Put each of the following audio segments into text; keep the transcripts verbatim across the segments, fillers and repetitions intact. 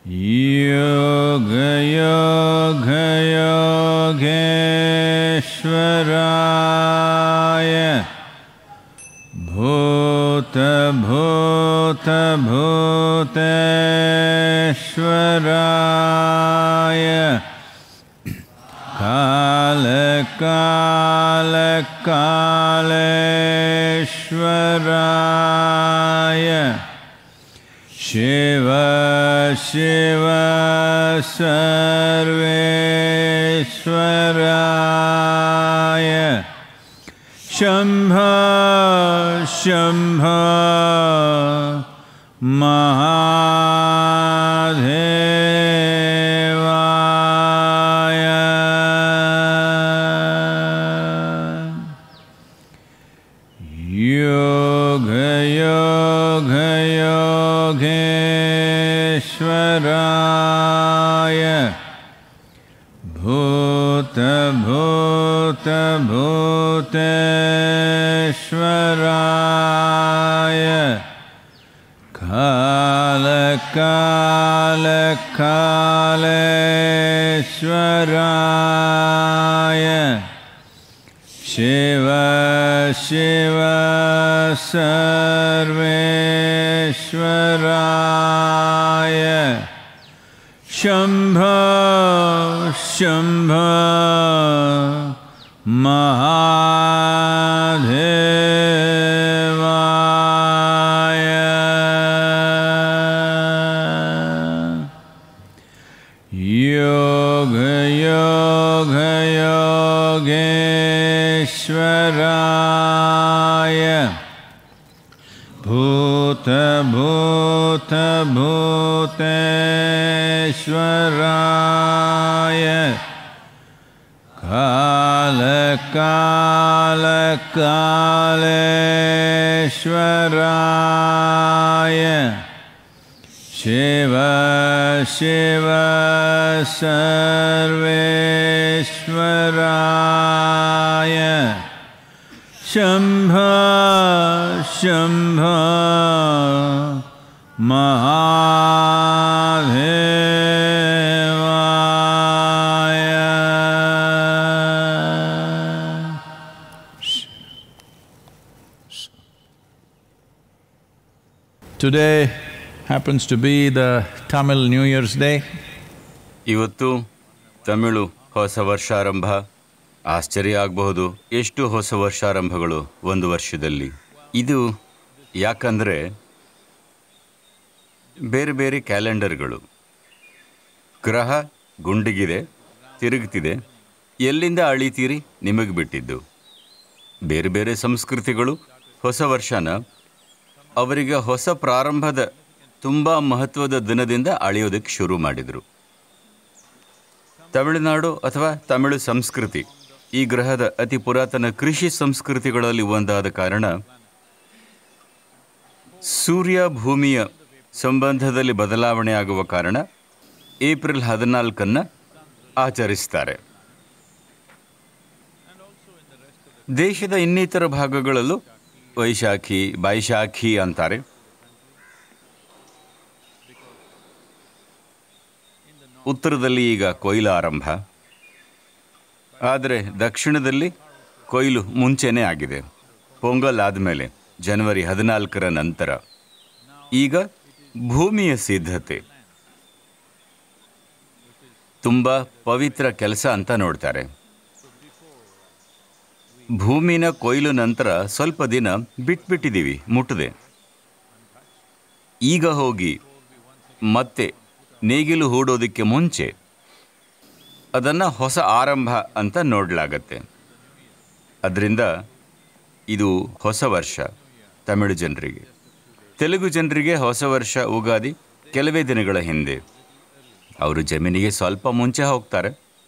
योगयोगयोगेश्वराय भूतभूतभूतेश्वराय कालकालकालेश्वराय शिव शिव सर्वेश्वराय शम्भ शम्भ महादेवाय योगयोगयोगेश्वराय भूतभूतभूतेश्वराय कालकालकालेश्वराय शिव शिव सर्वेश्वराय शम्भ शम्भ महादेवाय योगयोगयोगेश्वराय भूतभूतभूतेश्वराय कालकालकालेश्वराय शिव शिव सर्वेश्वराय शम्भ शम्भ महादेवाय Today happens to be the Tamil New Year's Day. ಇವತ್ತು ತಮಿಳು ಹೊಸ ವರ್ಷಾರಂಭ. ಆಶ್ಚರ್ಯ ಆಗಬಹುದು, ಎಷ್ಟು ಹೊಸ ವರ್ಷಾರಂಭಗಳು ಒಂದು ವರ್ಷದಲ್ಲಿ. ಇದು ಯಾಕಂದರೆ ಬೇರೆ ಬೇರೆ ಕ್ಯಾಲೆಂಡರ್ಗಳು. ಗ್ರಹ ಗುಂಡಿಗಿದೆ, ತಿರುಗ್ತಿದೆ. ಎಲ್ಲಿಂದ ಅಳಿತೀರಿ ನಿಮಗೆ ಬಿಟ್ಟಿದ್ದು. ಬೇರೆ ಬೇರೆ ಸಂಸ್ಕೃತಿಗಳು ಹೊಸ ವರ್ಷನ ಅವರಿಗೆ ಹೊಸ ಪ್ರಾರಂಭದ ತುಂಬ ಮಹತ್ವದ ದಿನದಿಂದ ಅಳೆಯೋದಕ್ಕೆ ಶುರು ಮಾಡಿದರು. ತಮಿಳುನಾಡು ಅಥವಾ ತಮಿಳು ಸಂಸ್ಕೃತಿ ಈ ಗ್ರಹದ ಅತಿ ಪುರಾತನ ಕೃಷಿ ಸಂಸ್ಕೃತಿಗಳಲ್ಲಿ ಒಂದಾದ ಕಾರಣ ಸೂರ್ಯ ಭೂಮಿಯ ಸಂಬಂಧದಲ್ಲಿ ಬದಲಾವಣೆ ಆಗುವ ಕಾರಣ ಏಪ್ರಿಲ್ ಹದಿನಾಲ್ಕನ್ನು ಆಚರಿಸ್ತಾರೆ. ದೇಶದ ಇನ್ನಿತರ ಭಾಗಗಳಲ್ಲೂ ವೈಶಾಖಿ ಬೈಶಾಖಿ ಅಂತಾರೆ. ಉತ್ತರದಲ್ಲಿ ಈಗ ಕೊಯ್ಲು ಆರಂಭ. ಆದರೆ ದಕ್ಷಿಣದಲ್ಲಿ ಕೊಯ್ಲು ಮುಂಚೆನೇ ಆಗಿದೆ. ಪೊಂಗಲ್ ಆದಮೇಲೆ ಜನವರಿ ಹದಿನಾಲ್ಕರ ನಂತರ ಈಗ ಭೂಮಿಯ ಸಿದ್ಧತೆ. ತುಂಬ ಪವಿತ್ರ ಕೆಲಸ ಅಂತ ನೋಡ್ತಾರೆ. ಭೂಮಿನ ಕೊಯ್ಲು ನಂತರ ಸ್ವಲ್ಪ ದಿನ ಬಿಟ್ಬಿಟ್ಟಿದ್ದೀವಿ, ಮುಟ್ಟದೆ. ಈಗ ಹೋಗಿ ಮತ್ತೆ ನೇಗಿಲು ಹೂಡೋದಕ್ಕೆ ಮುಂಚೆ ಅದನ್ನು ಹೊಸ ಆರಂಭ ಅಂತ ನೋಡಲಾಗತ್ತೆ. ಅದರಿಂದ ಇದು ಹೊಸ ವರ್ಷ ತಮಿಳು ಜನರಿಗೆ. ತೆಲುಗು ಜನರಿಗೆ ಹೊಸ ವರ್ಷ ಉಗಾದಿ ಕೆಲವೇ ದಿನಗಳ ಹಿಂದೆ. ಅವರು ಜಮೀನಿಗೆ ಸ್ವಲ್ಪ ಮುಂಚೆ ಹೋಗ್ತಾರೆ.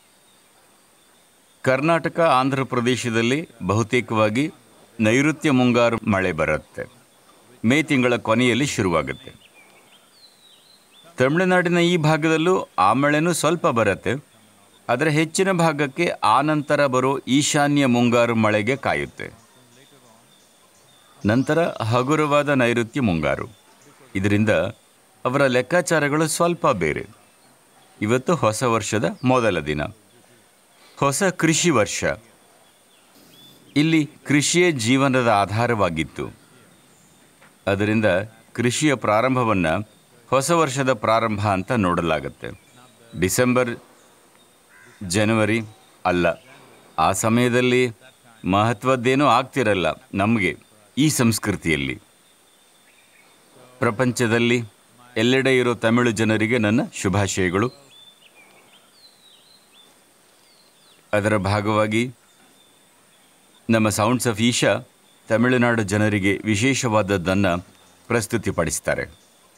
ಕರ್ನಾಟಕ ಆಂಧ್ರ ಪ್ರದೇಶದಲ್ಲಿ ಬಹುತೇಕವಾಗಿ ನೈಋತ್ಯ ಮುಂಗಾರು ಮಳೆ ಬರುತ್ತೆ. ಮೇ ತಿಂಗಳ ಕೊನೆಯಲ್ಲಿ ಶುರುವಾಗುತ್ತೆ. ತಮಿಳುನಾಡಿನ ಈ ಭಾಗದಲ್ಲೂ ಆ ಮಳೆನೂ ಸ್ವಲ್ಪ ಬರುತ್ತೆ. ಆದರೆ ಹೆಚ್ಚಿನ ಭಾಗಕ್ಕೆ ಆ ನಂತರ ಬರೋ ಈಶಾನ್ಯ ಮುಂಗಾರು ಮಳೆಗೆ ಕಾಯುತ್ತೆ. ನಂತರ ಹಗುರವಾದ ನೈಋತ್ಯ ಮುಂಗಾರು. ಇದರಿಂದ ಅವರ ಲೆಕ್ಕಾಚಾರಗಳು ಸ್ವಲ್ಪ ಬೇರೆ. ಇವತ್ತು ಹೊಸ ವರ್ಷದ ಮೊದಲ ದಿನ, ಹೊಸ ಕೃಷಿ ವರ್ಷ. ಇಲ್ಲಿ ಕೃಷಿಯೇ ಜೀವನದ ಆಧಾರವಾಗಿತ್ತು. ಅದರಿಂದ ಕೃಷಿಯ ಪ್ರಾರಂಭವನ್ನು ಹೊಸ ವರ್ಷದ ಪ್ರಾರಂಭ ಅಂತ ನೋಡಲಾಗುತ್ತೆ. ಡಿಸೆಂಬರ್, ಜನವರಿ ಅಲ್ಲ. ಆ ಸಮಯದಲ್ಲಿ ಮಹತ್ವದ್ದೇನೂ ಆಗ್ತಿರಲ್ಲ ನಮಗೆ ಈ ಸಂಸ್ಕೃತಿಯಲ್ಲಿ. ಪ್ರಪಂಚದಲ್ಲಿ ಎಲ್ಲೆಡೆ ಇರೋ ತಮಿಳು ಜನರಿಗೆ ನನ್ನ ಶುಭಾಶಯಗಳು. ಅದರ ಭಾಗವಾಗಿ ನಮ್ಮ ಸೌಂಡ್ಸ್ ಆಫ್ ಈಶಾ ತಮಿಳುನಾಡು ಜನರಿಗೆ ವಿಶೇಷವಾದದ್ದನ್ನು ಪ್ರಸ್ತುತಿಪಡಿಸ್ತಾರೆ.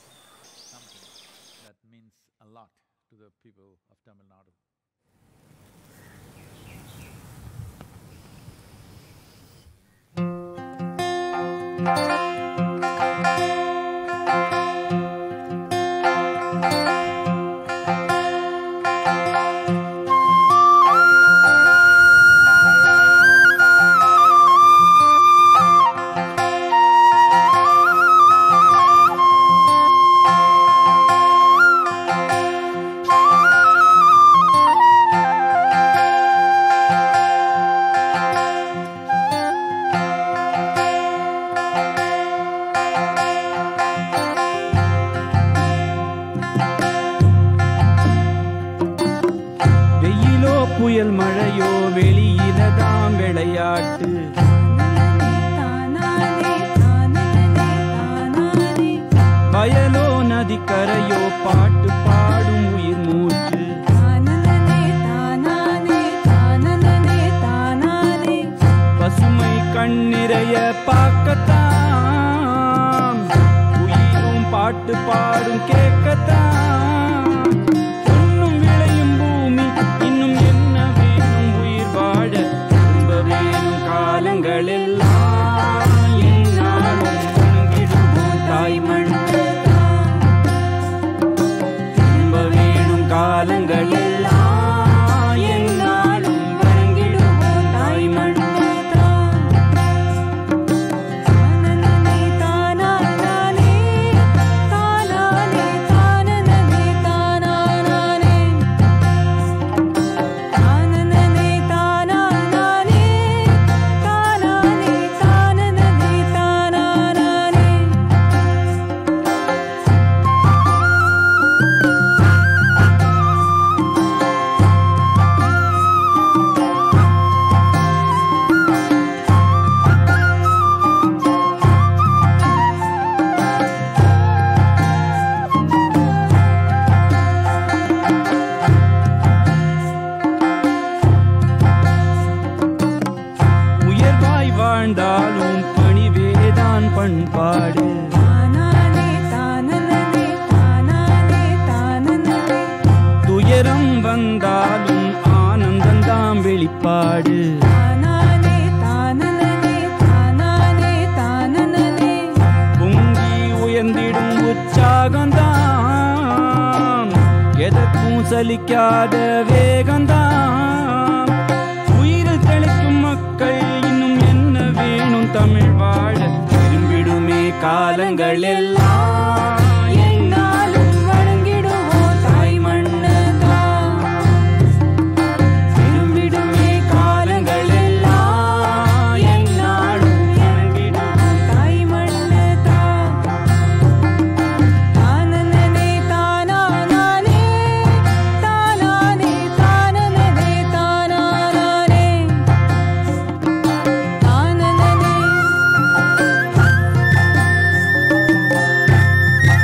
புயல் மழையோ வெளியிலதாம் விளையாட்டு. வயலோ நதிக்கரையோ பாட்டு பாடும் உயிர் மூச்சு. பசுமை கண்ணிறைய பார்க்கத்தான், உயிரும் பாட்டு பாடும் கேட்கத்தான். பொன்னும் விளையும் பூமி இன்னும் என்ன வேணும் உயிர் வாழ. திரும்ப வேணும் காலங்கள் எல்லாம் என்னாலும் வணங்கிடுவோம் தாய் மண். திரும்ப வேணும் காலங்கள் எல்லாம் என்னாலும் வணங்கிடுவோம் தாய் மண். வாழ்ந்தாலும் பணிவேதான் பண்பாடு. துயரம் வந்தாலும் ஆனந்தந்தாம் வெளிப்பாடு. பொங்கி உயர்ந்திடும் உற்சாகந்தான், எதற்கும் சலிக்காத வேகந்தான். உயிரில் தெளிக்கும் மக்கள் இன்னும் என்ன வேணும் தமிழ் வாழ. திரும்பிடுமே காலங்கள் எல்லாம் என்னாலும் வணங்கிடுவோம் தாய் மண்ணுதான். திரும்பிடுமே காலங்கள் எல்லாம் என்னாலும் வணங்கிடுவோம் தாய் மண்ணுதான். தானனே தானானே தானானே தானனே தானானே தானனே.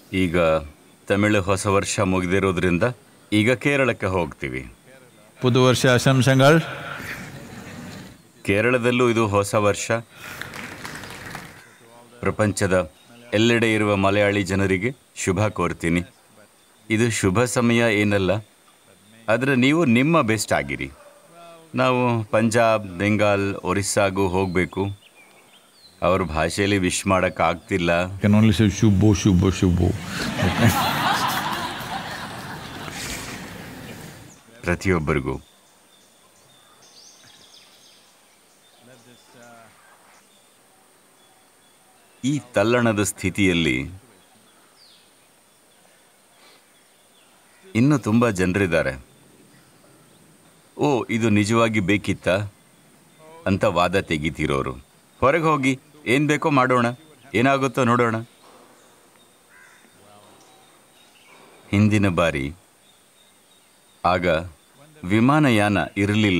ಈಗ ತಮಿಳು ಹೊಸ ವರ್ಷ ಮುಗಿದಿರೋದ್ರಿಂದ ಈಗ ಕೇರಳಕ್ಕೆ ಹೋಗ್ತೀವಿ. ಪುದು ವರ್ಷ ಆಶಂಸೆಗಳು. ಕೇರಳದಲ್ಲೂ ಇದು ಹೊಸ ವರ್ಷ. ಪ್ರಪಂಚದ ಎಲ್ಲೆಡೆ ಇರುವ ಮಲಯಾಳಿ ಜನರಿಗೆ ಶುಭ ಕೋರ್ತೀನಿ. ಇದು ಶುಭ ಸಮಯ ಏನಲ್ಲ, ಆದರೆ ನೀವು ನಿಮ್ಮ ಬೆಸ್ಟ್ ಆಗಿರಿ. ನಾವು ಪಂಜಾಬ್, ಬೆಂಗಾಲ್, ಒರಿಸ್ಸಾಗೂ ಹೋಗಬೇಕು. ಅವ್ರ ಭಾಷೆಯಲ್ಲಿ ವಿಶ್ ಮಾಡೋಕ್ಕಾಗ್ತಿಲ್ಲ. ಕ್ಯಾನ್ ಓನ್ಲಿ ಸೇ ಶುಭೋ ಶುಭೋ ಶುಭೋ. ಪ್ರತಿಯೊಬ್ಬರಿಗೂ ಈ ತಲ್ಲಣದ ಸ್ಥಿತಿಯಲ್ಲಿ ಇನ್ನೂ ತುಂಬ ಜನರಿದ್ದಾರೆ. ಓ, ಇದು ನಿಜವಾಗಿ ಬೇಕಿತ್ತಾ ಅಂತ ವಾದ ತೆಗಿತಿರೋರು. ಹೊರಗೆ ಹೋಗಿ ಏನು ಬೇಕೋ ಮಾಡೋಣ, ಏನಾಗುತ್ತೋ ನೋಡೋಣ. ಹಿಂದಿನ ಬಾರಿ ಆಗ ವಿಮಾನಯಾನ ಇರಲಿಲ್ಲ,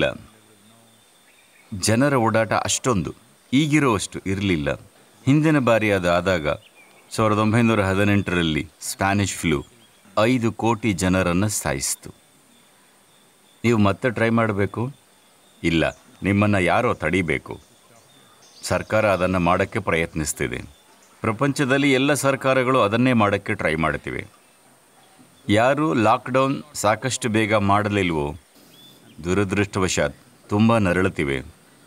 ಜನರ ಓಡಾಟ ಅಷ್ಟೊಂದು ಈಗಿರೋವಷ್ಟು ಇರಲಿಲ್ಲ. ಹಿಂದಿನ ಬಾರಿ ಅದು ಆದಾಗ ಸಾವಿರದ ಒಂಬೈನೂರ ಹದಿನೆಂಟರಲ್ಲಿ ಸ್ಪ್ಯಾನಿಷ್ ಫ್ಲೂ ಐದು ಕೋಟಿ ಜನರನ್ನು ಸಾಯಿಸಿತು. ನೀವು ಮತ್ತೆ ಟ್ರೈ ಮಾಡಬೇಕು? ಇಲ್ಲ, ನಿಮ್ಮನ್ನು ಯಾರೋ ತಡಿಬೇಕು. ಸರ್ಕಾರ ಅದನ್ನು ಮಾಡೋಕ್ಕೆ ಪ್ರಯತ್ನಿಸ್ತಿದೆ. ಪ್ರಪಂಚದಲ್ಲಿ ಎಲ್ಲ ಸರ್ಕಾರಗಳು ಅದನ್ನೇ ಮಾಡೋಕ್ಕೆ ಟ್ರೈ ಮಾಡ್ತಿವೆ. ಯಾರು ಲಾಕ್ಡೌನ್ ಸಾಕಷ್ಟು ಬೇಗ ಮಾಡಲಿಲ್ವೋ ದುರದೃಷ್ಟವಶಾತ್ ತುಂಬ ನರಳುತ್ತಿವೆ.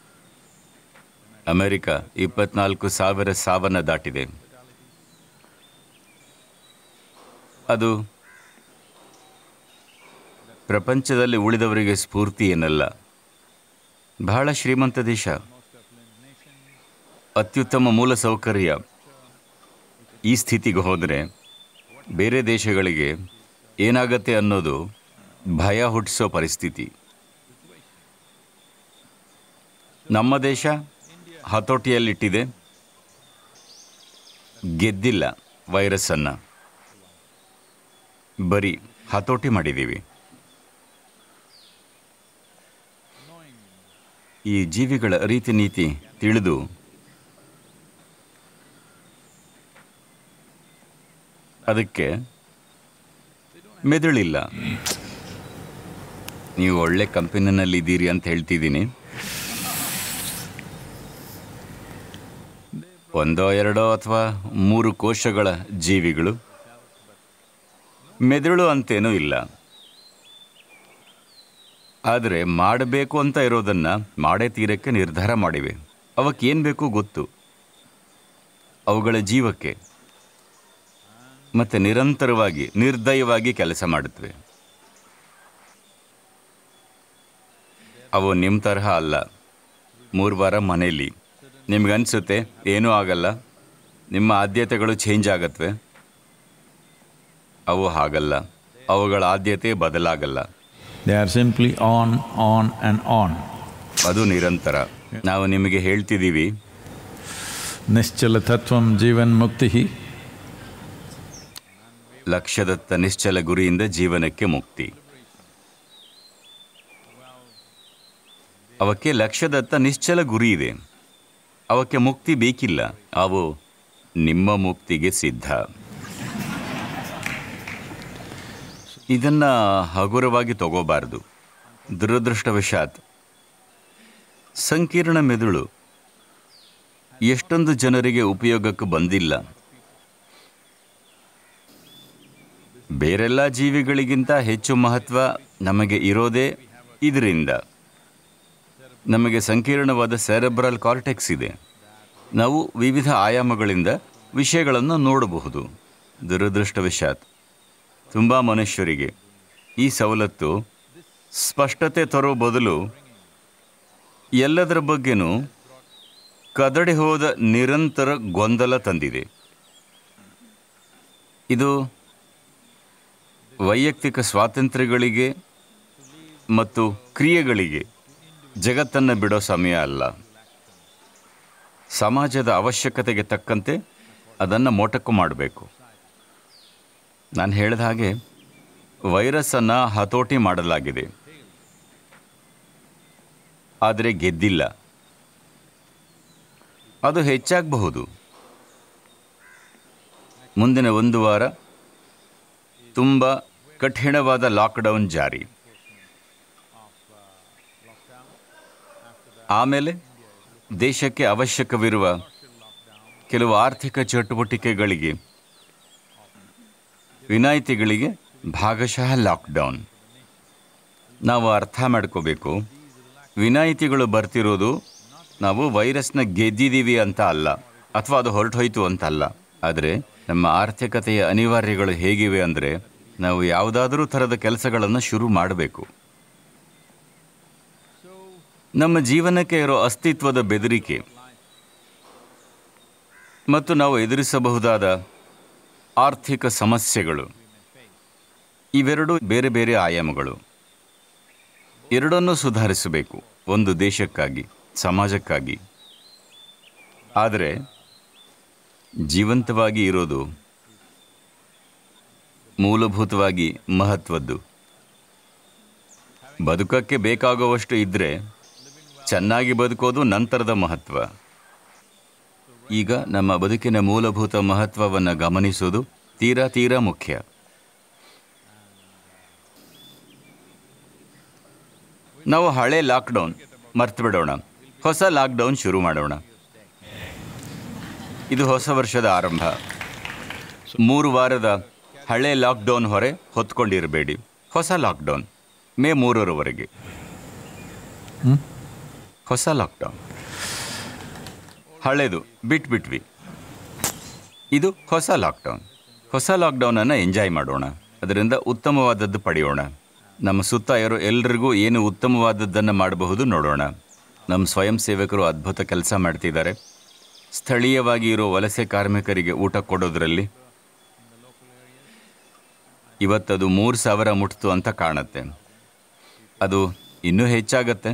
ಅಮೆರಿಕ ಇಪ್ಪತ್ನಾಲ್ಕು ಸಾವಿರ ಸಾವನ್ನು ದಾಟಿದೆ. ಅದು ಪ್ರಪಂಚದಲ್ಲಿ ಉಳಿದವರಿಗೆ ಸ್ಫೂರ್ತಿ ಏನಲ್ಲ. ಬಹಳ ಶ್ರೀಮಂತ ದೇಶ, ಅತ್ಯುತ್ತಮ ಮೂಲ ಸೌಕರ್ಯ. ಈ ಸ್ಥಿತಿಗೆ ಹೋದರೆ ಬೇರೆ ದೇಶಗಳಿಗೆ ಏನಾಗತ್ತೆ ಅನ್ನೋದು ಭಯ ಹುಟ್ಟಿಸೋ ಪರಿಸ್ಥಿತಿ. ನಮ್ಮ ದೇಶ ಹತೋಟಿಯಲ್ಲಿಟ್ಟಿದೆ, ಗೆದ್ದಿಲ್ಲ ವೈರಸ್ಸನ್ನು, ಬರೀ ಹತೋಟಿ ಮಾಡಿದ್ದೀವಿ. ಈ ಜೀವಿಗಳ ರೀತಿ ನೀತಿ ತಿಳಿದು ಅದಕ್ಕೆ ಮೆದುಳಿಲ್ಲ. ನೀವು ಒಳ್ಳೆ ಕಂಪನಿನಲ್ಲಿದ್ದೀರಿ ಅಂತ ಹೇಳ್ತಿದ್ದೀನಿ. ಒಂದೋ ಎರಡೋ ಅಥವಾ ಮೂರು ಕೋಶಗಳ ಜೀವಿಗಳು, ಮೆದುಳು ಅಂತೇನೂ ಇಲ್ಲ. ಆದರೆ ಮಾಡಬೇಕು ಅಂತ ಇರೋದನ್ನು ಮಾಡೇ ತೀರಕ್ಕೆ ನಿರ್ಧಾರ ಮಾಡಿವೆ. ಅವಕ್ಕೇನು ಬೇಕು ಗೊತ್ತು, ಅವುಗಳ ಜೀವಕ್ಕೆ. ಮತ್ತು ನಿರಂತರವಾಗಿ ನಿರ್ದಯವಾಗಿ ಕೆಲಸ ಮಾಡುತ್ತವೆ. ಅವು ನಿಮ್ಮ ತರಹ ಅಲ್ಲ. ಮೂರು ವಾರ ಮನೆಯಲ್ಲಿ ನಿಮ್ಗನ್ಸುತ್ತೆ ಏನೂ ಆಗಲ್ಲ, ನಿಮ್ಮ ಆದ್ಯತೆಗಳು ಚೇಂಜ್ ಆಗತ್ವೆ. ಅವು ಹಾಗಲ್ಲ, ಅವುಗಳ ಆದ್ಯತೆ ಬದಲಾಗಲ್ಲ. They are simply on on and on. ಅದು ನಿರಂತರ. ನಾವು ನಿಮಗೆ ಹೇಳ್ತಿದ್ದೀವಿ, ನಿಶ್ಚಲ ತತ್ವಂ ಜೀವನ್ ಮುಕ್ತಿ. ಲಕ್ಷ್ಯದತ್ತ ನಿಶ್ಚಲ ಗುರಿಯಿಂದ ಜೀವನಕ್ಕೆ ಮುಕ್ತಿ. ಅವಕ್ಕೆ ಲಕ್ಷ್ಯದತ್ತ ನಿಶ್ಚಲ ಗುರಿ ಇದೆ, ಅವಕ್ಕೆ ಮುಕ್ತಿ ಬೇಕಿಲ್ಲ. ಅವು ನಿಮ್ಮ ಮುಕ್ತಿಗೆ ಸಿದ್ಧ. ಇದನ್ನು ಹಗುರವಾಗಿ ತಗೋಬಾರ್ದು. ದುರದೃಷ್ಟವಶಾತ್ ಸಂಕೀರ್ಣ ಮೆದುಳು ಎಷ್ಟೊಂದು ಜನರಿಗೆ ಉಪಯೋಗಕ್ಕೆ ಬಂದಿಲ್ಲ. ಬೇರೆಲ್ಲ ಜೀವಿಗಳಿಗಿಂತ ಹೆಚ್ಚು ಮಹತ್ವ ನಮಗೆ ಇರೋದೇ ಇದರಿಂದ. ನಮಗೆ ಸಂಕೀರ್ಣವಾದ ಸೆರೆಬ್ರಲ್ ಕಾರ್ಟೆಕ್ಸ್ ಇದೆ. ನಾವು ವಿವಿಧ ಆಯಾಮಗಳಿಂದ ವಿಷಯಗಳನ್ನು ನೋಡಬಹುದು. ದುರದೃಷ್ಟವಶಾತ್ ತುಂಬ ಮನುಷ್ಯರಿಗೆ ಈ ಸವಲತ್ತು ಸ್ಪಷ್ಟತೆ ತರೋ ಬದಲು ಎಲ್ಲದರ ಬಗ್ಗೆನೂ ಕದಡಿ ಹೋದ ನಿರಂತರ ಗೊಂದಲ ತಂದಿದೆ. ಇದು ವೈಯಕ್ತಿಕ ಸ್ವಾತಂತ್ರ್ಯಗಳಿಗೆ ಮತ್ತು ಕ್ರಿಯೆಗಳಿಗೆ ಜಗತ್ತನ್ನು ಬಿಡೋ ಸಮಯ ಅಲ್ಲ. ಸಮಾಜದ ಅವಶ್ಯಕತೆಗೆ ತಕ್ಕಂತೆ ಅದನ್ನು ಮೊಟಕು ಮಾಡಬೇಕು. ನಾನು ಹೇಳಿದ ಹಾಗೆ ವೈರಸ್ಸನ್ನು ಹತೋಟಿ ಮಾಡಲಾಗಿದೆ, ಆದರೆ ಗೆದ್ದಿಲ್ಲ. ಅದು ಹೆಚ್ಚಾಗಬಹುದು. ಮುಂದಿನ ಒಂದು ವಾರ ತುಂಬ ಕಠಿಣವಾದ ಲಾಕ್ಡೌನ್ ಜಾರಿ. ಆಮೇಲೆ ದೇಶಕ್ಕೆ ಅವಶ್ಯಕವಿರುವ ಕೆಲವು ಆರ್ಥಿಕ ಚಟುವಟಿಕೆಗಳಿಗೆ, ವಿನಾಯಿತಿಗಳಿಗೆ ಭಾಗಶಃ ಲಾಕ್ಡೌನ್. ನಾವು ಅರ್ಥ ಮಾಡ್ಕೋಬೇಕು, ವಿನಾಯಿತಿಗಳು ಬರ್ತಿರೋದು ನಾವು ವೈರಸ್ನ ಗೆದ್ದಿದ್ದೀವಿ ಅಂತ ಅಲ್ಲ, ಅಥವಾ ಅದು ಹೊರಟೋಯ್ತು ಅಂತ ಅಲ್ಲ. ಆದರೆ ನಮ್ಮ ಆರ್ಥಿಕತೆಯ ಅನಿವಾರ್ಯಗಳು ಹೇಗಿವೆ ಅಂದರೆ, ನಾವು ಯಾವುದಾದರೂ ಥರದ ಕೆಲಸಗಳನ್ನು ಶುರು ಮಾಡಬೇಕು. ನಮ್ಮ ಜೀವನಕ್ಕೆ ಇರೋ ಅಸ್ತಿತ್ವದ ಬೆದರಿಕೆ ಮತ್ತು ನಾವು ಎದುರಿಸಬಹುದಾದ ಆರ್ಥಿಕ ಸಮಸ್ಯೆಗಳು, ಇವೆರಡೂ ಬೇರೆ ಬೇರೆ ಆಯಾಮಗಳು. ಎರಡನ್ನೂ ಸುಧಾರಿಸಬೇಕು, ಒಂದು ದೇಶಕ್ಕಾಗಿ, ಸಮಾಜಕ್ಕಾಗಿ. ಆದರೆ ಜೀವಂತವಾಗಿ ಇರೋದು ಮೂಲಭೂತವಾಗಿ ಮಹತ್ವದ್ದು. ಬದುಕಕ್ಕೆ ಬೇಕಾಗುವಷ್ಟು ಇದ್ದರೆ ಚೆನ್ನಾಗಿ ಬದುಕೋದು ನಂತರದ ಮಹತ್ವ. ಈಗ ನಮ್ಮ ಬದುಕಿನ ಮೂಲಭೂತ ಮಹತ್ವವನ್ನು ಗಮನಿಸೋದು ತೀರಾ ತೀರಾ ಮುಖ್ಯ. ನಾವು ಹಳೆ ಲಾಕ್ಡೌನ್ ಮರ್ತು ಬಿಡೋಣ, ಹೊಸ ಲಾಕ್ಡೌನ್ ಶುರು ಮಾಡೋಣ. ಇದು ಹೊಸ ವರ್ಷದ ಆರಂಭ. ಮೂರು ವಾರದ ಹಳೆ ಲಾಕ್ಡೌನ್ ಹೊರೆ ಹೊತ್ಕೊಂಡಿರಬೇಡಿ. ಹೊಸ ಲಾಕ್ಡೌನ್ ಮೇ ಮೂರರವರೆಗೆ. ಹೊಸ ಲಾಕ್ಡೌನ್. ಹಳೆದು ಬಿಟ್ಬಿಟ್ವಿ, ಇದು ಹೊಸ ಲಾಕ್ಡೌನ್. ಹೊಸ ಲಾಕ್ಡೌನನ್ನು ಎಂಜಾಯ್ ಮಾಡೋಣ, ಅದರಿಂದ ಉತ್ತಮವಾದದ್ದು ಪಡೆಯೋಣ. ನಮ್ಮ ಸುತ್ತ ಇರೋ ಎಲ್ರಿಗೂ ಏನು ಉತ್ತಮವಾದದ್ದನ್ನು ಮಾಡಬಹುದು ನೋಡೋಣ. ನಮ್ಮ ಸ್ವಯಂ ಸೇವಕರು ಅದ್ಭುತ ಕೆಲಸ ಮಾಡ್ತಿದ್ದಾರೆ. ಸ್ಥಳೀಯವಾಗಿ ಇರೋ ವಲಸೆ ಕಾರ್ಮಿಕರಿಗೆ ಊಟ ಕೊಡೋದ್ರಲ್ಲಿ ಇವತ್ತದು ಮೂರು ಸಾವಿರ ಮುಟ್ತು ಅಂತ ಕಾಣುತ್ತೆ. ಅದು ಇನ್ನೂ ಹೆಚ್ಚಾಗತ್ತೆ.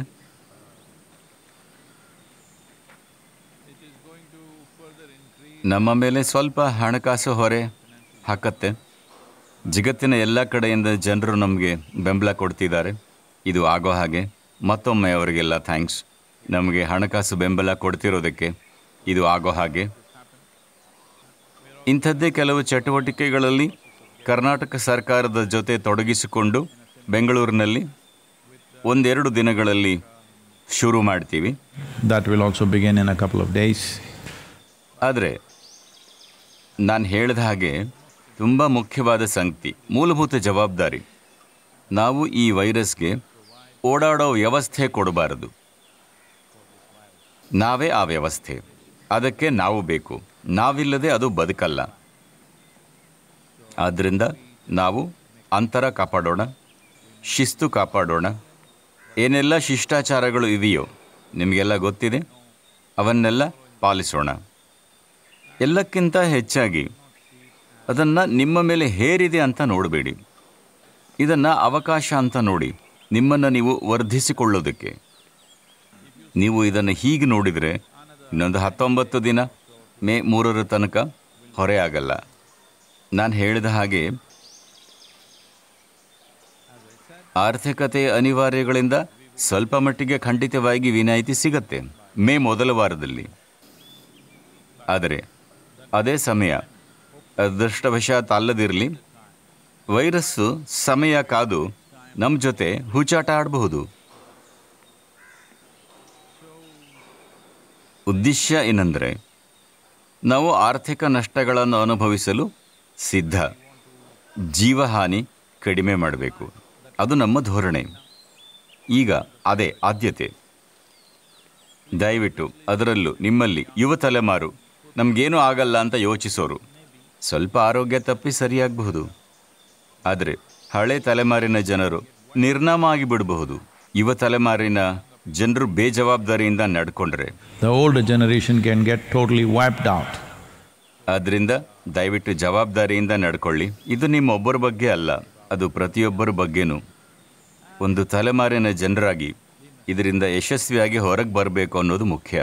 ನಮ್ಮ ಮೇಲೆ ಸ್ವಲ್ಪ ಹಣಕಾಸು ಹೊರೆ ಹಾಕತ್ತೆ. ಜಗತ್ತಿನ ಎಲ್ಲ ಕಡೆಯಿಂದ ಜನರು ನಮಗೆ ಬೆಂಬಲ ಕೊಡ್ತಿದ್ದಾರೆ. ಇದು ಆಗೋ ಹಾಗೆ. ಮತ್ತೊಮ್ಮೆ ಅವರಿಗೆಲ್ಲ ಥ್ಯಾಂಕ್ಸ್. ನಮಗೆ ಹಣಕಾಸು ಬೆಂಬಲ ಕೊಡ್ತಿರೋದಕ್ಕೆ ಇದು ಆಗೋ ಹಾಗೆ. ಇಂಥದ್ದೇ ಕೆಲವು ಚಟುವಟಿಕೆಗಳಲ್ಲಿ ಕರ್ನಾಟಕ ಸರ್ಕಾರದ ಜೊತೆ ತೊಡಗಿಸಿಕೊಂಡು ಬೆಂಗಳೂರಿನಲ್ಲಿ ಒಂದೆರಡು ದಿನಗಳಲ್ಲಿ ಶುರು ಮಾಡ್ತೀವಿ. That will also begin in a couple of days. ಆದರೆ ನಾನು ಹೇಳಿದ ಹಾಗೆ ತುಂಬ ಮುಖ್ಯವಾದ ಸಂಗತಿ, ಮೂಲಭೂತ ಜವಾಬ್ದಾರಿ. ನಾವು ಈ ವೈರಸ್ಗೆ ಓಡಾಡೋ ವ್ಯವಸ್ಥೆ ಕೊಡಬಾರದು. ನಾವೇ ಆ ವ್ಯವಸ್ಥೆ. ಅದಕ್ಕೆ ನಾವು ಬೇಕು. ನಾವಿಲ್ಲದೆ ಅದು ಬದುಕಲ್ಲ. ಆದ್ದರಿಂದ ನಾವು ಅಂತರ ಕಾಪಾಡೋಣ, ಶಿಸ್ತು ಕಾಪಾಡೋಣ. ಏನೆಲ್ಲ ಶಿಷ್ಟಾಚಾರಗಳು ಇವೆಯೋ ನಿಮಗೆಲ್ಲ ಗೊತ್ತಿದೆ, ಅವನ್ನೆಲ್ಲ ಪಾಲಿಸೋಣ. ಎಲ್ಲಕ್ಕಿಂತ ಹೆಚ್ಚಾಗಿ ಅದನ್ನು ನಿಮ್ಮ ಮೇಲೆ ಹೇರಿದೆ ಅಂತ ನೋಡಬೇಡಿ. ಇದನ್ನು ಅವಕಾಶ ಅಂತ ನೋಡಿ, ನಿಮ್ಮನ್ನು ನೀವು ವರ್ಧಿಸಿಕೊಳ್ಳೋದಕ್ಕೆ. ನೀವು ಇದನ್ನು ಹೀಗೆ ನೋಡಿದರೆ ಇನ್ನೊಂದು ಹತ್ತೊಂಬತ್ತು ದಿನ ಮೇ ಮೂರರ ತನಕ ಹೊರೆ ಆಗಲ್ಲ. ನಾನು ಹೇಳಿದ ಹಾಗೆ ಆರ್ಥಿಕತೆಯ ಅನಿವಾರ್ಯಗಳಿಂದ ಸ್ವಲ್ಪ ಮಟ್ಟಿಗೆ ಖಂಡಿತವಾಗಿ ವಿನಾಯಿತಿ ಸಿಗತ್ತೆ ಮೇ ಮೊದಲ ವಾರದಲ್ಲಿ. ಆದರೆ ಅದೇ ಸಮಯ ಅದೃಷ್ಟವಶಾತ್ ಅಲ್ಲದಿರಲಿ, ವೈರಸ್ಸು ಸಮಯ ಕಾದು ನಮ್ಮ ಜೊತೆ ಹುಚ್ಚಾಟ ಆಡಬಹುದು. ಉದ್ದೇಶ ಏನಂದರೆ ನಾವು ಆರ್ಥಿಕ ನಷ್ಟಗಳನ್ನು ಅನುಭವಿಸಲು ಸಿದ್ಧ. ಜೀವಹಾನಿ ಕಡಿಮೆ ಮಾಡಬೇಕು, ಅದು ನಮ್ಮ ಧೋರಣೆ. ಈಗ ಅದೇ ಆದ್ಯತೆ. ದಯವಿಟ್ಟು ಅದರಲ್ಲೂ ನಿಮ್ಮಲ್ಲಿ ಯುವ ತಲೆಮಾರು, ನಮಗೇನೂ ಆಗಲ್ಲ ಅಂತ ಯೋಚಿಸೋರು, ಸ್ವಲ್ಪ ಆರೋಗ್ಯ ತಪ್ಪಿ ಸರಿಯಾಗಬಹುದು. ಆದರೆ ಹಳೆ ತಲೆಮಾರಿನ ಜನರು ನಿರ್ನಾಮ ಆಗಿಬಿಡಬಹುದು. ಯುವ ತಲೆಮಾರಿನ ಜನರು ಬೇಜವಾಬ್ದಾರಿಯಿಂದ ನಡ್ಕೊಂಡ್ರೆ The older generation can get totally wiped out. ಆದ್ದರಿಂದ ದಯವಿಟ್ಟು ಜವಾಬ್ದಾರಿಯಿಂದ ನಡ್ಕೊಳ್ಳಿ. ಇದು ನಿಮ್ಮೊಬ್ಬರ ಬಗ್ಗೆ ಅಲ್ಲ, ಅದು ಪ್ರತಿಯೊಬ್ಬರ ಬಗ್ಗೆನೂ. ಒಂದು ತಲೆಮಾರಿನ ಜನರಾಗಿ ಇದರಿಂದ ಯಶಸ್ವಿಯಾಗಿ ಹೊರಗೆ ಬರಬೇಕು ಅನ್ನೋದು ಮುಖ್ಯ.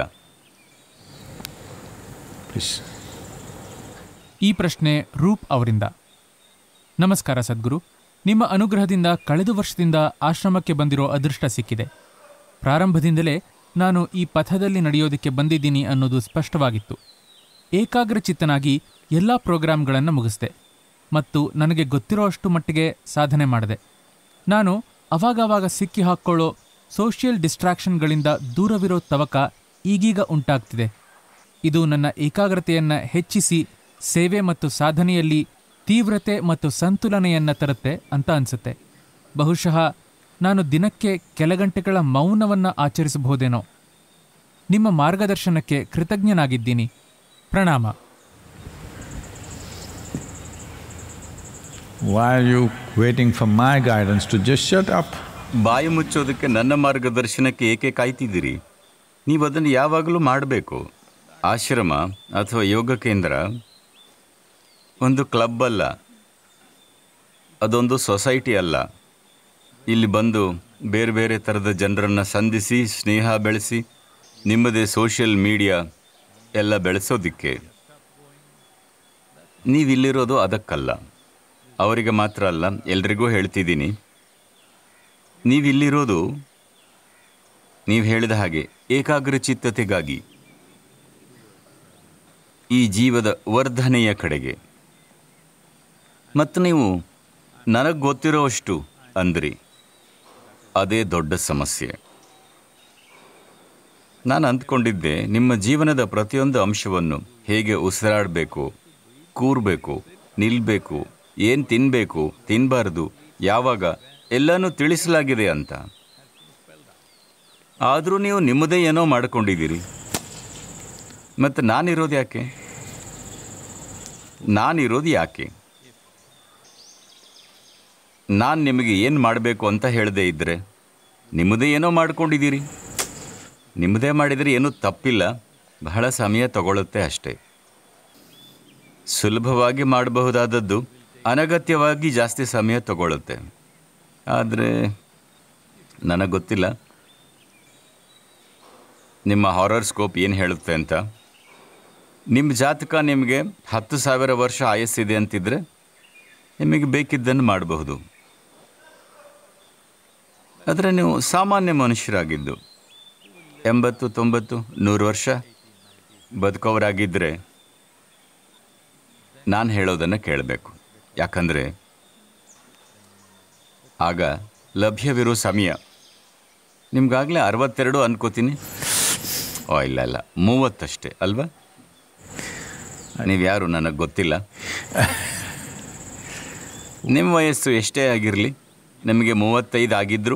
Please. ಈ ಪ್ರಶ್ನೆ ರೂಪ್ ಅವರಿಂದ. ನಮಸ್ಕಾರ ಸದ್ಗುರು. ನಿಮ್ಮ ಅನುಗ್ರಹದಿಂದ ಕಳೆದ ವರ್ಷದಿಂದ ಆಶ್ರಮಕ್ಕೆ ಬಂದಿರೋ ಅದೃಷ್ಟ ಸಿಕ್ಕಿದೆ. ಪ್ರಾರಂಭದಿಂದಲೇ ನಾನು ಈ ಪಥದಲ್ಲಿ ನಡೆಯೋದಕ್ಕೆ ಬಂದಿದ್ದೀನಿ ಅನ್ನೋದು ಸ್ಪಷ್ಟವಾಗಿತ್ತು. ಏಕಾಗ್ರಚಿತ್ತನಾಗಿ ಎಲ್ಲ ಪ್ರೋಗ್ರಾಂಗಳನ್ನು ಮುಗಿಸಿದೆ. ಮತ್ತು ನನಗೆ ಗೊತ್ತಿರೋ ಅಷ್ಟು ಮಟ್ಟಿಗೆ ಸಾಧನೆ ಮಾಡಿದೆ. ನಾನು ಅವಾಗವಾಗ ಸಿಕ್ಕಿ ಹಾಕ್ಕೊಳ್ಳೋ ಸೋಷಿಯಲ್ ಡಿಸ್ಟ್ರಾಕ್ಷನ್ಗಳಿಂದ ದೂರವಿರೋ ತವಕ ಈಗೀಗ ಉಂಟಾಗ್ತಿದೆ. ಇದು ನನ್ನ ಏಕಾಗ್ರತೆಯನ್ನು ಹೆಚ್ಚಿಸಿ ಸೇವೆ ಮತ್ತು ಸಾಧನೆಯಲ್ಲಿ ತೀವ್ರತೆ ಮತ್ತು ಸಂತುಲನೆಯನ್ನು ತರುತ್ತೆ ಅಂತ ಅನಿಸುತ್ತೆ. ಬಹುಶಃ ನಾನು ದಿನಕ್ಕೆ ಕೆಲ ಗಂಟೆಗಳ ಮೌನವನ್ನು ಆಚರಿಸಬಹುದೇನೋ. ನಿಮ್ಮ ಮಾರ್ಗದರ್ಶನಕ್ಕೆ ಕೃತಜ್ಞನಾಗಿದ್ದೀನಿ. ಪ್ರಣಾಮ. Why are you waiting for my guidance to just shut up? ಬಾಯಿ ಮುಚ್ಚೋದಕ್ಕೆ ನನ್ನ ಮಾರ್ಗದರ್ಶನಕ್ಕೆ ಏಕೆ ಕಾಯ್ತಿದ್ದೀರಿ? ನೀವು ಅದನ್ನು ಯಾವಾಗಲೂ ಮಾಡಬೇಕು. ಆಶ್ರಮ ಅಥವಾ ಯೋಗ ಕೇಂದ್ರ ಒಂದು ಕ್ಲಬ್ ಅಲ್ಲ, ಅದೊಂದು ಸೊಸೈಟಿ ಅಲ್ಲ. ಇಲ್ಲಿ ಬಂದು ಬೇರೆ ಬೇರೆ ಥರದ ಜನರನ್ನು ಸಂಧಿಸಿ ಸ್ನೇಹ ಬೆಳೆಸಿ ನಿಮ್ಮದೇ ಸೋಷಿಯಲ್ ಮೀಡಿಯಾ ಎಲ್ಲ ಬೆಳೆಸೋದಕ್ಕೆ. ನೀವಿಲ್ಲಿರೋದು ಅದಕ್ಕಲ್ಲ. ಅವರಿಗೆ ಮಾತ್ರ ಅಲ್ಲ, ಎಲ್ರಿಗೂ ಹೇಳ್ತಿದ್ದೀನಿ, ನೀವಿಲ್ಲಿರೋದು ನೀವು ಹೇಳಿದ ಹಾಗೆ ಏಕಾಗ್ರಚಿತ್ತತೆಗಾಗಿ, ಈ ಜೀವದ ವರ್ಧನೆಯ ಕಡೆಗೆ. ಮತ್ತು ನೀವು ನನಗೆ ಗೊತ್ತಿರೋವಷ್ಟು ಅಂದ್ರಿ, ಅದೇ ದೊಡ್ಡ ಸಮಸ್ಯೆ. ನಾನು ಅಂದ್ಕೊಂಡಿದ್ದೆ ನಿಮ್ಮ ಜೀವನದ ಪ್ರತಿಯೊಂದು ಅಂಶವನ್ನು, ಹೇಗೆ ಉಸಿರಾಡಬೇಕು, ಕೂರಬೇಕು, ನಿಲ್ಲಬೇಕು, ಏನು ತಿನ್ನಬೇಕು, ತಿನ್ನಬಾರ್ದು, ಯಾವಾಗ, ಎಲ್ಲನೂ ತಿಳಿಸಲಾಗಿದೆ ಅಂತ. ಆದರೂ ನೀವು ನಿಮ್ಮದೇ ಏನೋ ಮಾಡಿಕೊಂಡಿದ್ದೀರಿ. ಮತ್ತು ನಾನಿರೋದು ಯಾಕೆ ನಾನಿರೋದು ಯಾಕೆ ನಾನು ನಿಮಗೆ ಏನು ಮಾಡಬೇಕು ಅಂತ ಹೇಳದೇ ಇದ್ದರೆ ನಿಮ್ಮದೇ ಏನೋ ಮಾಡ್ಕೊಂಡಿದ್ದೀರಿ. ನಿಮ್ಮದೇ ಮಾಡಿದರೆ ಏನೂ ತಪ್ಪಿಲ್ಲ, ಬಹಳ ಸಮಯ ತಗೊಳ್ಳುತ್ತೆ ಅಷ್ಟೇ. ಸುಲಭವಾಗಿ ಮಾಡಬಹುದಾದದ್ದು ಅನಗತ್ಯವಾಗಿ ಜಾಸ್ತಿ ಸಮಯ ತಗೊಳ್ಳುತ್ತೆ. ಆದರೆ ನನಗೆ ಗೊತ್ತಿಲ್ಲ ನಿಮ್ಮ ಹಾರರ್ಸ್ಕೋಪ್ ಏನು ಹೇಳುತ್ತೆ ಅಂತ. ನಿಮ್ಮ ಜಾತಕ ನಿಮಗೆ ಹತ್ತು ಸಾವಿರ ವರ್ಷ ಆಯಸ್ಸಿದೆ ಅಂತಿದ್ರೆ ನಿಮಗೆ ಬೇಕಿದ್ದನ್ನು ಮಾಡಬಹುದು. ಆದರೆ ನೀವು ಸಾಮಾನ್ಯ ಮನುಷ್ಯರಾಗಿದ್ದು ಎಂಬತ್ತು ತೊಂಬತ್ತು ನೂರು ವರ್ಷ ಬದುಕೋರಾಗಿದ್ದರೆ ನಾನು ಹೇಳೋದನ್ನು ಕೇಳಬೇಕು. ಯಾಕಂದರೆ ಆಗ ಲಭ್ಯವಿರೋ ಸಮಯ ನಿಮ್ಗಾಗಲೇ ಅರವತ್ತೆರಡು ಅನ್ಕೋತೀನಿ. ಓ ಇಲ್ಲ ಇಲ್ಲ ಮೂವತ್ತಷ್ಟೇ ಅಲ್ವಾ? ನೀವ್ಯಾರು ನನಗೆ ಗೊತ್ತಿಲ್ಲ. ನಿಮ್ಮ ವಯಸ್ಸು ಎಷ್ಟೇ ಆಗಿರಲಿ, ನಿಮಗೆ ಮೂವತ್ತೈದು ಆಗಿದ್ದರೂ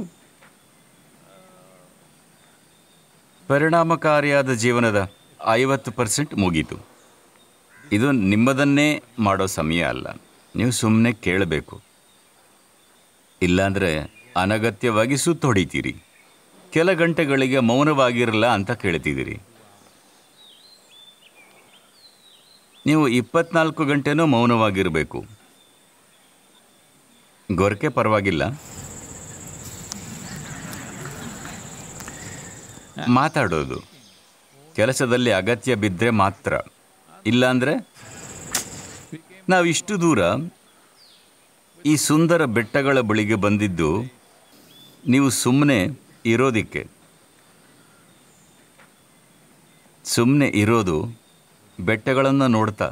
ಪರಿಣಾಮಕಾರಿಯಾದ ಜೀವನದ ಐವತ್ತು ಪರ್ಸೆಂಟ್ ಮುಗೀತು. ಇದು ನಿಮ್ಮದನ್ನೇ ಮಾಡೋ ಸಮಯ ಅಲ್ಲ. ನೀವು ಸುಮ್ಮನೆ ಕೇಳಬೇಕು. ಇಲ್ಲಾಂದರೆ ಅನಗತ್ಯವಾಗಿ ಸುತ್ತು ಹೊಡಿತೀರಿ. ಕೆಲ ಗಂಟೆಗಳಿಗೆ ಮೌನವಾಗಿರಲ್ಲ ಅಂತ ಕೇಳ್ತಿದ್ದೀರಿ. ನೀವು ಇಪ್ಪತ್ನಾಲ್ಕು ಗಂಟೆನೂ ಮೌನವಾಗಿರಬೇಕು. ಗೊರಕೆ ಪರವಾಗಿಲ್ಲ, ಮಾತಾಡೋದು ಕೆಲಸದಲ್ಲಿ ಅಗತ್ಯ ಬಿದ್ದರೆ ಮಾತ್ರ. ಇಲ್ಲಾಂದರೆ ನಾವಿಷ್ಟು ದೂರ ಈ ಸುಂದರ ಬೆಟ್ಟಗಳ ಬಳಿಗೆ ಬಂದಿದ್ದು ನೀವು ಸುಮ್ಮನೆ ಇರೋದಕ್ಕೆ. ಸುಮ್ಮನೆ ಇರೋದು ಬೆಟ್ಟಗಳನ್ನು ನೋಡ್ತಾ.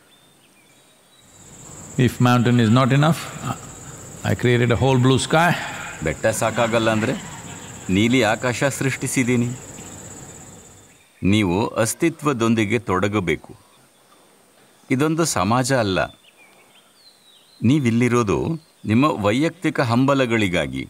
If mountain is not enough, I created a whole blue sky. ಬೆಟ್ಟ ಸಾಕಾಗಲ್ಲ ಅಂದರೆ ನೀಲಿ ಆಕಾಶ ಸೃಷ್ಟಿಸಿದ್ದೀನಿ. ನೀವು ಅಸ್ತಿತ್ವದೊಂದಿಗೆ ತೊಡಗಬೇಕು. ಇದೊಂದು ಸಮಾಜ ಅಲ್ಲ. ನೀವಿಲ್ಲಿರೋದು ನಿಮ್ಮ ವೈಯಕ್ತಿಕ ಹಂಬಲಗಳಿಗಾಗಿ.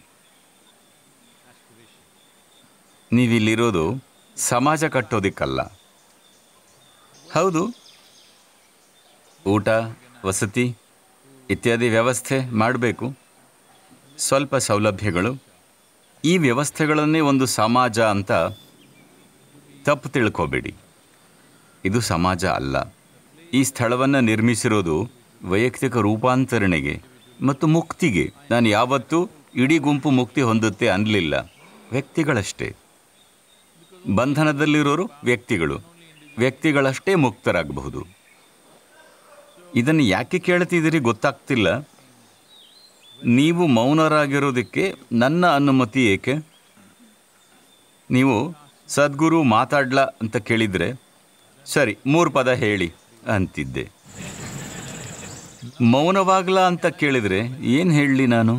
ನೀವಿಲ್ಲಿರೋದು ಸಮಾಜ ಕಟ್ಟೋದಕ್ಕಲ್ಲ. ಹೌದು, ಊಟ, ವಸತಿ ಇತ್ಯಾದಿ ವ್ಯವಸ್ಥೆ ಮಾಡಬೇಕು, ಸ್ವಲ್ಪ ಸೌಲಭ್ಯಗಳು. ಈ ವ್ಯವಸ್ಥೆಗಳನ್ನೇ ಒಂದು ಸಮಾಜ ಅಂತ ತಪ್ಪು ತಿಳ್ಕೋಬೇಡಿ. ಇದು ಸಮಾಜ ಅಲ್ಲ. ಈ ಸ್ಥಳವನ್ನು ನಿರ್ಮಿಸಿರೋದು ವೈಯಕ್ತಿಕ ರೂಪಾಂತರಣೆಗೆ ಮತ್ತು ಮುಕ್ತಿಗೆ. ನಾನು ಯಾವತ್ತೂ ಇಡೀ ಗುಂಪು ಮುಕ್ತಿ ಹೊಂದುತ್ತೆ ಅನ್ನಲಿಲ್ಲ. ವ್ಯಕ್ತಿಗಳಷ್ಟೇ ಬಂಧನದಲ್ಲಿರೋರು. ವ್ಯಕ್ತಿಗಳು ವ್ಯಕ್ತಿಗಳಷ್ಟೇ ಮುಕ್ತರಾಗಬಹುದು. ಇದನ್ನು ಯಾಕೆ ಕೇಳ್ತಿದ್ದೀರಿ ಗೊತ್ತಾಗ್ತಿಲ್ಲ. ನೀವು ಮೌನರಾಗಿರೋದಕ್ಕೆ ನನ್ನ ಅನುಮತಿ ಏಕೆ? ನೀವು ಸದ್ಗುರು ಮಾತಾಡ್ಲಾ ಅಂತ ಕೇಳಿದರೆ ಸರಿ ಮೂರು ಪದ ಹೇಳಿ ಅಂತಿದ್ದೆ. ಮೌನವಾಗ್ಲಾ ಅಂತ ಕೇಳಿದರೆ ಏನು ಹೇಳಲಿ ನಾನು?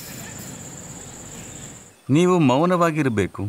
ನೀವು ಮೌನವಾಗಿರಬೇಕು.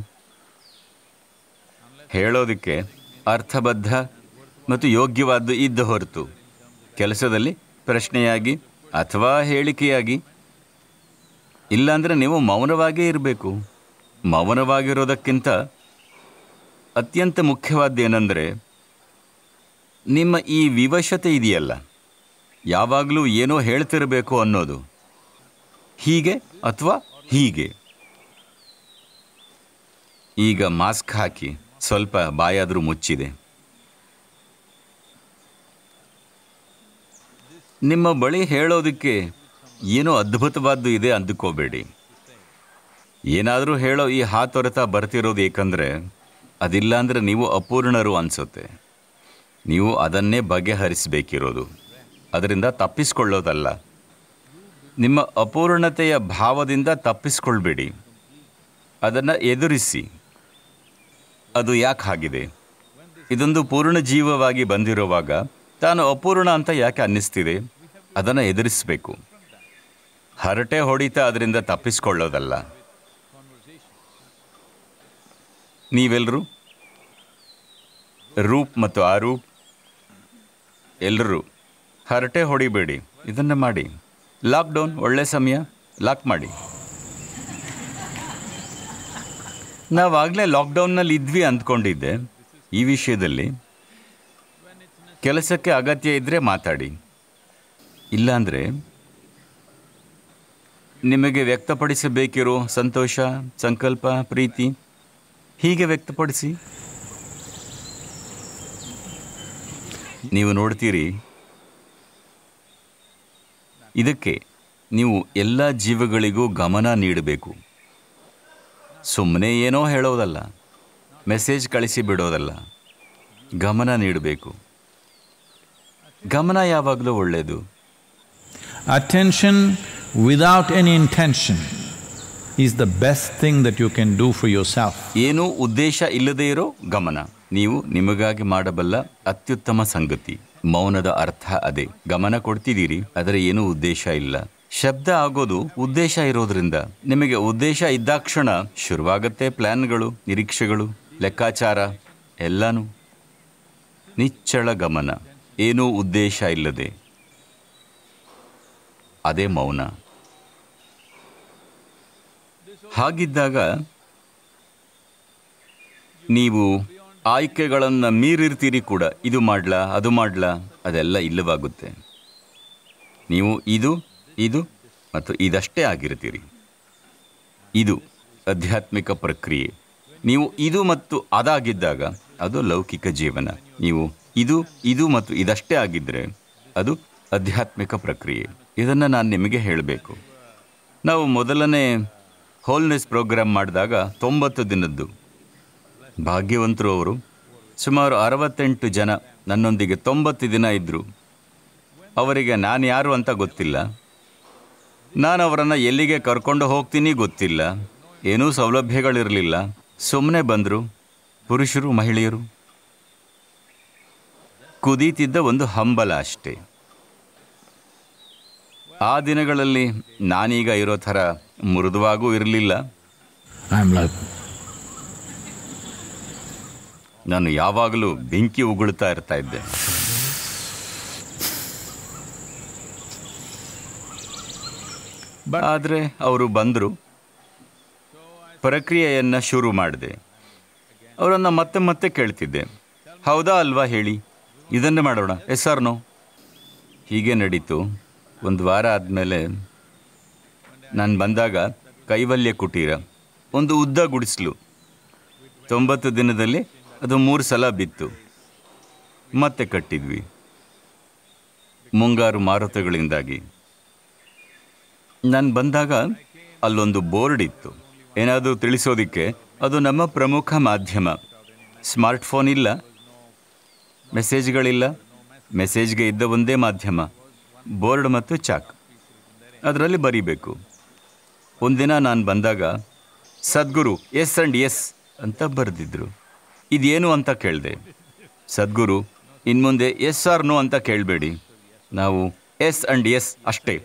ಹೇಳೋದಕ್ಕೆ ಅರ್ಥಬದ್ಧ ಮತ್ತು ಯೋಗ್ಯವಾದ್ದು ಇದ್ದ ಹೊರತು ಕೆಲಸದಲ್ಲಿ ಪ್ರಶ್ನೆಯಾಗಿ ಅಥವಾ ಹೇಳಿಕೆಯಾಗಿ ಇಲ್ಲಾಂದರೆ ನೀವು ಮೌನವಾಗೇ ಇರಬೇಕು. ಮೌನವಾಗಿರೋದಕ್ಕಿಂತ ಅತ್ಯಂತ ಮುಖ್ಯವಾದ್ದೇನೆಂದರೆ ನಿಮ್ಮ ಈ ವಿವಶತೆ ಇದೆಯಲ್ಲ, ಯಾವಾಗಲೂ ಏನೋ ಹೇಳ್ತಿರಬೇಕು ಅನ್ನೋದು, ಹೀಗೆ ಅಥವಾ ಹೀಗೆ. ಈಗ ಮಾಸ್ಕ್ ಹಾಕಿ ಸ್ವಲ್ಪ ಬಾಯಾದರೂ ಮುಚ್ಚಿದೆ. ನಿಮ್ಮ ಬಳಿ ಹೇಳೋದಕ್ಕೆ ಏನೋ ಅದ್ಭುತವಾದ್ದು ಇದೆ ಅಂದುಕೋಬೇಡಿ. ಏನಾದರೂ ಹೇಳೋ ಈ ಹಾತೊರೆತ ಬರ್ತಿರೋದು ಏಕೆಂದರೆ ಅದಿಲ್ಲ ಅಂದರೆ ನೀವು ಅಪೂರ್ಣರು ಅನಿಸುತ್ತೆ. ನೀವು ಅದನ್ನೇ ಬಗೆಹರಿಸಬೇಕಿರೋದು, ಅದರಿಂದ ತಪ್ಪಿಸ್ಕೊಳ್ಳೋದಲ್ಲ. ನಿಮ್ಮ ಅಪೂರ್ಣತೆಯ ಭಾವದಿಂದ ತಪ್ಪಿಸ್ಕೊಳ್ಬೇಡಿ, ಅದನ್ನು ಎದುರಿಸಿ. ಅದು ಯಾಕೆ ಆಗಿದೆ? ಇದೊಂದು ಪೂರ್ಣ ಜೀವವಾಗಿ ಬಂದಿರುವಾಗ ತಾನು ಅಪೂರ್ಣ ಅಂತ ಯಾಕೆ ಅನ್ನಿಸ್ತಿದೆ? ಅದನ್ನು ಎದುರಿಸಬೇಕು. ಹರಟೆ ಹೊಡಿತಾ ಅದರಿಂದ ತಪ್ಪಿಸ್ಕೊಳ್ಳೋದಲ್ಲ. ನೀವೆಲ್ಲರೂ ರೂಪ್ ಮತ್ತು ಆರೂಪ್ ಎಲ್ಲರೂ ಹರಟೆ ಹೊಡಿಬೇಡಿ, ಇದನ್ನು ಮಾಡಿ. ಲಾಕ್ಡೌನ್ ಒಳ್ಳೆ ಸಮಯ, ಲಾಕ್ ಮಾಡಿ. ನಾವಾಗಲೇ ಲಾಕ್ಡೌನ್ನಲ್ಲಿ ಇದ್ವಿ ಅಂದ್ಕೊಂಡಿದ್ದೆ. ಈ ವಿಷಯದಲ್ಲಿ ಕೆಲಸಕ್ಕೆ ಅಗತ್ಯ ಇದ್ದರೆ ಮಾತಾಡಿ, ಇಲ್ಲಾಂದರೆ ನಿಮಗೆ ವ್ಯಕ್ತಪಡಿಸಬೇಕಿರೋ ಸಂತೋಷ, ಸಂಕಲ್ಪ, ಪ್ರೀತಿ ಹೀಗೆ ವ್ಯಕ್ತಪಡಿಸಿ. ನೀವು ನೋಡ್ತೀರಿ, ಇದಕ್ಕೆ ನೀವು ಎಲ್ಲ ಜೀವಗಳಿಗೂ ಗಮನ ನೀಡಬೇಕು. ಸುಮ್ಮನೆ ಏನೋ ಹೇಳೋದಲ್ಲ, ಮೆಸೇಜ್ ಕಳಿಸಿ ಬಿಡೋದಲ್ಲ, ಗಮನ ನೀಡಬೇಕು. ಗಮನ ಯಾವಾಗಲೂ ಒಳ್ಳೆಯದು. Attention without any intention is the best thing that you can do for yourself. ಏನೂ ಉದ್ದೇಶ ಇಲ್ಲದೇ ಇರೋ ಗಮನ ನೀವು ನಿಮಗಾಗಿ ಮಾಡಬಲ್ಲ ಅತ್ಯುತ್ತಮ ಸಂಗತಿ. ಮೌನದ ಅರ್ಥ ಅದೇ. ಗಮನ ಕೊಡ್ತಿದ್ದೀರಿ, ಆದರೆ ಏನೂ ಉದ್ದೇಶ ಇಲ್ಲ. ಶಬ್ದ ಆಗೋದು ಉದ್ದೇಶ ಇರೋದ್ರಿಂದ. ನಿಮಗೆ ಉದ್ದೇಶ ಇದ್ದಾಕ್ಷಣ ಶುರುವಾಗತ್ತೆ ಪ್ಲ್ಯಾನ್ಗಳು, ನಿರೀಕ್ಷೆಗಳು, ಲೆಕ್ಕಾಚಾರ ಎಲ್ಲನೂ. ನಿಚ್ಚಳ ಗಮನ, ಏನೂ ಉದ್ದೇಶ ಇಲ್ಲದೆ, ಅದೇ ಮೌನ. ಹಾಗಿದ್ದಾಗ ನೀವು ಆಯ್ಕೆಗಳನ್ನು ಮೀರಿರ್ತೀರಿ ಕೂಡ. ಇದು ಮಾಡ್ಲಾ, ಅದು ಮಾಡ್ಲಾ, ಅದೆಲ್ಲ ಇಲ್ಲವಾಗುತ್ತೆ. ನೀವು ಇದು ಇದು ಮತ್ತು ಇದಷ್ಟೇ ಆಗಿರ್ತೀರಿ. ಇದು ಆಧ್ಯಾತ್ಮಿಕ ಪ್ರಕ್ರಿಯೆ. ನೀವು ಇದು ಮತ್ತು ಅದಾಗಿದ್ದಾಗ ಅದು ಲೌಕಿಕ ಜೀವನ. ನೀವು ಇದು ಇದು ಮತ್ತು ಇದಷ್ಟೇ ಆಗಿದ್ದರೆ ಅದು ಆಧ್ಯಾತ್ಮಿಕ ಪ್ರಕ್ರಿಯೆ. ಇದನ್ನು ನಾನು ನಿಮಗೆ ಹೇಳಬೇಕು. ನಾವು ಮೊದಲನೇ ಹೋಲ್ನೆಸ್ ಪ್ರೋಗ್ರಾಮ್ ಮಾಡಿದಾಗ ತೊಂಬತ್ತು ದಿನದ್ದು ಭಾಗ್ಯವಂತರು ಅವರು. ಸುಮಾರು ಅರವತ್ತೆಂಟು ಜನ ನನ್ನೊಂದಿಗೆ ತೊಂಬತ್ತು ದಿನ ಇದ್ದರು. ಅವರಿಗೆ ನಾನು ಯಾರು ಅಂತ ಗೊತ್ತಿಲ್ಲ, ನಾನು ಅವರನ್ನು ಎಲ್ಲಿಗೆ ಕರ್ಕೊಂಡು ಹೋಗ್ತೀನಿ ಗೊತ್ತಿಲ್ಲ, ಏನೂ ಸೌಲಭ್ಯಗಳಿರಲಿಲ್ಲ. ಸುಮ್ಮನೆ ಬಂದರು, ಪುರುಷರು ಮಹಿಳೆಯರು. ಕುದೀತಿದ್ದ ಒಂದು ಹಂಬಲ ಅಷ್ಟೇ. ಆ ದಿನಗಳಲ್ಲಿ ನಾನೀಗ ಇರೋ ಥರ ಮೃದುವಾಗೂ ಇರಲಿಲ್ಲ. ನಾನು ಯಾವಾಗಲೂ ಬೆಂಕಿ ಉಗುಳ್ತಾ ಇರ್ತಾ ಇದ್ದೆ. ಆದರೆ ಅವರು ಬಂದರು, ಪ್ರಕ್ರಿಯೆಯನ್ನು ಶುರು ಮಾಡಿದೆ. ಅವರನ್ನು ಮತ್ತೆ ಮತ್ತೆ ಕೇಳ್ತಿದ್ದೆ, ಹೌದಾ ಅಲ್ವಾ ಹೇಳಿ, ಇದನ್ನೇ ಮಾಡೋಣ, ಎಸ್ ಆರ್ ನೋ. ಹೀಗೆ ನಡೀತು. ಒಂದು ವಾರ ಆದಮೇಲೆ ನಾನು ಬಂದಾಗ ಕೈವಲ್ಯ ಕುಟೀರ, ಒಂದು ಉದ್ದ ಗುಡಿಸಲು. ತೊಂಬತ್ತು ದಿನದಲ್ಲಿ ಅದು ಮೂರು ಸಲ ಬಿತ್ತು. ಮತ್ತೆ ಕಟ್ಟಿದ್ವಿ ಮುಂಗಾರು ಮಾರುತಗಳಿಂದಾಗಿ. ನಾನು ಬಂದಾಗ ಅಲ್ಲೊಂದು ಬೋರ್ಡ್ ಇತ್ತು, ಏನಾದರೂ ತಿಳಿಸೋದಕ್ಕೆ. ಅದು ನಮ್ಮ ಪ್ರಮುಖ ಮಾಧ್ಯಮ. ಸ್ಮಾರ್ಟ್ಫೋನ್ ಇಲ್ಲ, ಮೆಸೇಜ್ಗಳಿಲ್ಲ. ಮೆಸೇಜ್ಗೆ ಇದ್ದ ಒಂದೇ ಮಾಧ್ಯಮ ಬೋರ್ಡ್ ಮತ್ತು ಚಾಕ್, ಅದರಲ್ಲಿ ಬರೀಬೇಕು. ಒಂದಿನ ನಾನು ಬಂದಾಗ ಸದ್ಗುರು ಎಸ್ ಆ್ಯಂಡ್ ಎಸ್ ಅಂತ ಬರೆದಿದ್ರು. ಇದೇನು ಅಂತ ಕೇಳಿದೆ. ಸದ್ಗುರು, ಇನ್ಮುಂದೆ ಎಸ್ ಆರ್ ನೋ ಅಂತ ಕೇಳಬೇಡಿ, ನಾವು ಎಸ್ ಅಂಡ್ ಎಸ್ ಅಷ್ಟೇ.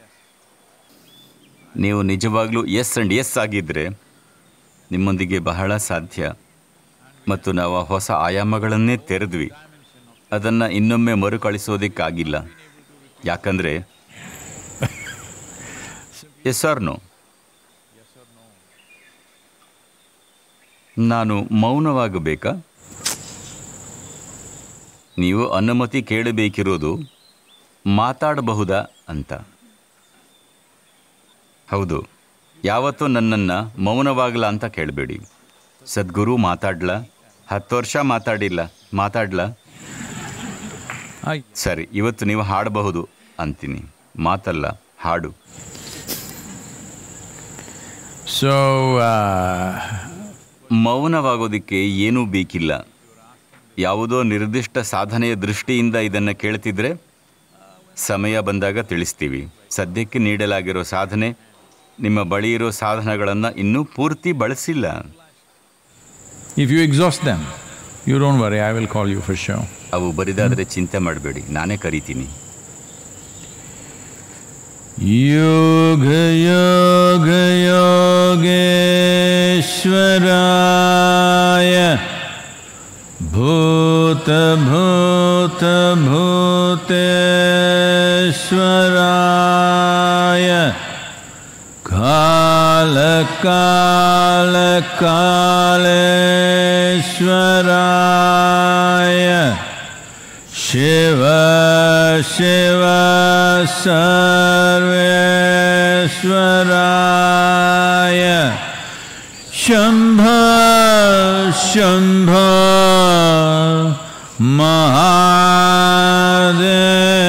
ನೀವು ನಿಜವಾಗ್ಲೂ ಎಸ್ ಅಂಡ್ ಎಸ್ ಆಗಿದ್ದರೆ ನಿಮ್ಮೊಂದಿಗೆ ಬಹಳ ಸಾಧ್ಯ. ಮತ್ತು ನಾವು ಆ ಹೊಸ ಆಯಾಮಗಳನ್ನೇ ತೆರೆದ್ವಿ. ಅದನ್ನು ಇನ್ನೊಮ್ಮೆ ಮರುಕಳಿಸೋದಕ್ಕಾಗಿಲ್ಲ. ಯಾಕಂದರೆ ಎಸ್ ಆರ್ ನೋ. ನಾನು ಮೌನವಾಗಬೇಕಾ? ನೀವು ಅನುಮತಿ ಕೇಳಬೇಕಿರೋದು ಮಾತಾಡಬಹುದಾ ಅಂತ. ಹೌದು, ಯಾವತ್ತೂ ನನ್ನನ್ನು ಮೌನವಾಗಲ್ಲ ಅಂತ ಕೇಳಬೇಡಿ. ಸದ್ಗುರು ಮಾತಾಡ್ಲಾ? ಹತ್ತು ವರ್ಷ ಮಾತಾಡಿಲ್ಲ, ಮಾತಾಡ್ಲಾ? ಸರಿ, ಇವತ್ತು ನೀವು ಹಾಡಬಹುದು ಅಂತೀನಿ. ಮಾತಲ್ಲ, ಹಾಡು. ಸೊ ಮೌನವಾಗೋದಕ್ಕೆ ಏನೂ ಬೇಕಿಲ್ಲ. ಯಾವುದೋ ನಿರ್ದಿಷ್ಟ ಸಾಧನೆಯ ದೃಷ್ಟಿಯಿಂದ ಇದನ್ನು ಕೇಳ್ತಿದ್ರೆ ಸಮಯ ಬಂದಾಗ ತಿಳಿಸ್ತೀವಿ. ಸದ್ಯಕ್ಕೆ ನೀಡಲಾಗಿರೋ ಸಾಧನೆ, ನಿಮ್ಮ ಬಳಿ ಇರೋ ಸಾಧನಗಳನ್ನು ಇನ್ನೂ ಪೂರ್ತಿ ಬಳಸಿಲ್ಲ. If you exhaust them, you don't worry, I will call you for show. ಅವು ಬರಿದಾದರೆ ಚಿಂತೆ ಮಾಡಬೇಡಿ, ನಾನೇ ಕರಿತೀನಿ. ಯೋಗ ಯೋಗ ಯೋಗೇಶ್ವರಾಯ ಭೂತ ಭೂತ ಭೂತೇಶ್ವರಾಯ ಕಾಲ ಕಾಲ ಕಾಲೇಶ್ವರಾಯ ಶಿವ ಶಿವ ಸರ್ವೇಶ್ವರಾಯ ಶಂಭ ಶಂಭ ಮಹಾದೇವ